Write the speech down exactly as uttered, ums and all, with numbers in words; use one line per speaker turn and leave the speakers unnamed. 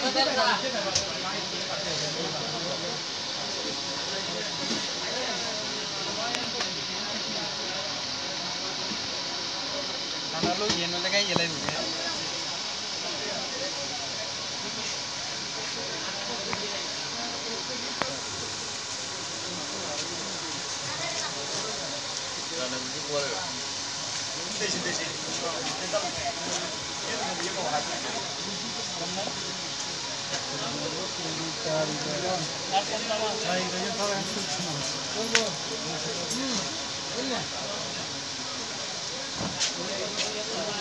Lalu yen lagi jalan ni. Jalan ni kuat. Desi desi. Hmm.